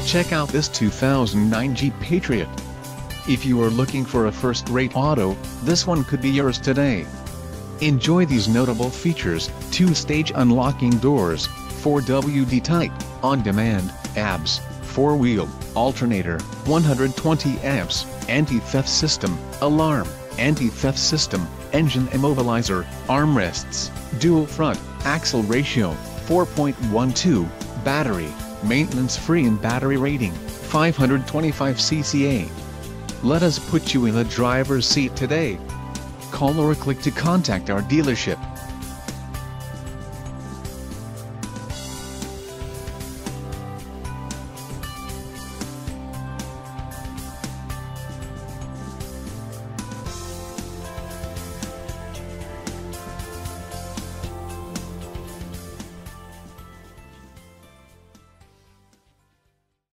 Check out this 2009 Jeep Patriot. If you are looking for a first-rate auto, this one could be yours today. Enjoy these notable features: 2-stage unlocking doors, 4WD type, on-demand, ABS, 4-wheel, alternator, 120 amps, anti-theft system, alarm, anti-theft system, engine immobilizer, armrests, dual front, axle ratio, 4.12, battery, maintenance-free and battery rating, 525 cca. Let us put you in the driver's seat today. Call or click to contact our dealership.